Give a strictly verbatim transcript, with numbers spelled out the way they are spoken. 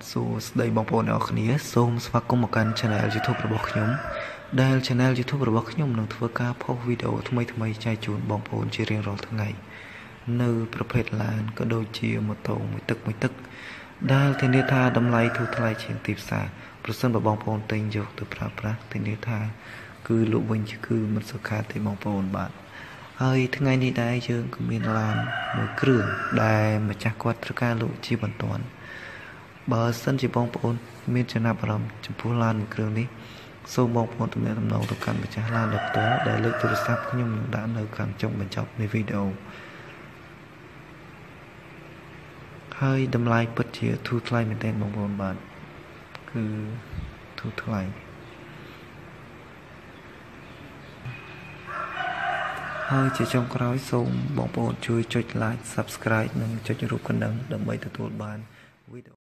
số đây bóng bồn ở khía xôm và có một kênh channel YouTube của bọc nhóm đây channel YouTube của bọc nhóm能ធ្វើការផុសវីដេអូថ្មីថ្មីចែកជូនបងប្អូនជារៀងរាល់ថ្ងៃនៅប្រភេទឡានក៏ដូចជាម៉ូតូមួយទឹកមួយទឹកដែលធានាថាតម្លៃធូរថ្លៃជាងទីផ្សារប្រសិនបើបងប្អូនទិញយកទៅប្រើប្រាស់ធានាថាគឺលក់វិញគឺមិនសុខាទេបងប្អូនបាទហើយថ្ងៃនេះដែរយើងក៏មានឡានមួយគ្រឿងដែលម្ចាស់គាត់ត្រូវការលក់ជាបន្ទាន់បើសិនជាបងប្អូនមានចំណាប់អារម្មណ៍ចំពោះឡានមួយគ្រឿងនេះសូមបងប្អូនទំនាក់ទំនងទៅកាន់ម្ចាស់ឡានដោយផ្ទាល់ដែលលេខទូរស័ព្ទខ្ញុំនឹងដាក់នៅខាងចុងបញ្ចប់នៃវីដេអូហើយតម្លៃពិតជាធូរថ្លៃមែនទែនបងប្អូនបាទគឺធូរថ្លៃហើយជាចុងក្រោយសូមបងប្អូនជួយចុច like Subscribe និងចុចរូបកណ្ដឹងដើម្បីទទួលបានវីដេអូ